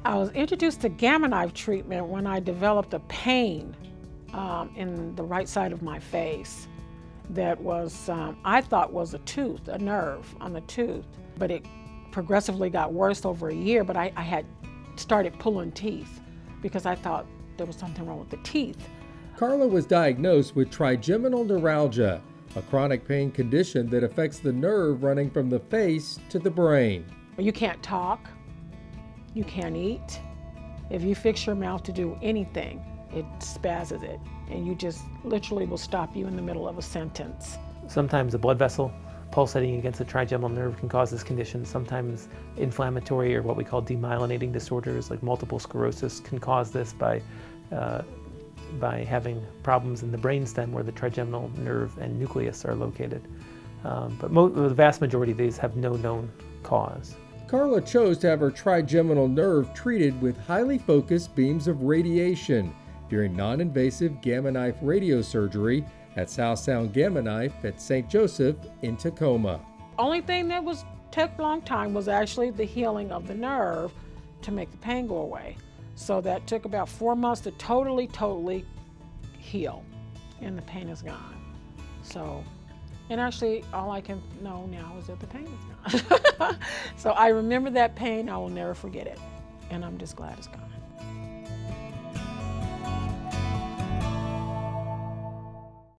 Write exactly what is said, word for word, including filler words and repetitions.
I was introduced to gamma knife treatment when I developed a pain um, in the right side of my face that was, um, I thought was a tooth, a nerve on the tooth, but it progressively got worse over a year, but I, I had started pulling teeth because I thought there was something wrong with the teeth. Carla was diagnosed with trigeminal neuralgia, a chronic pain condition that affects the nerve running from the face to the brain. You can't talk, you can't eat. If you fix your mouth to do anything, it spazzes it, and you just literally will stop you in the middle of a sentence. Sometimes a blood vessel pulsating against the trigeminal nerve can cause this condition. Sometimes inflammatory or what we call demyelinating disorders like multiple sclerosis can cause this by, uh, by having problems in the brainstem where the trigeminal nerve and nucleus are located. Um, but mo the vast majority of these have no known cause. Carla chose to have her trigeminal nerve treated with highly focused beams of radiation during non-invasive gamma knife radiosurgery at South Sound Gamma Knife at Saint Joseph in Tacoma. Only thing that was took a long time was actually the healing of the nerve to make the pain go away. So that took about four months to totally, totally heal, and the pain is gone. So, and actually all I can know now is that the pain is gone. So I remember that pain, I will never forget it, and I'm just glad it's gone.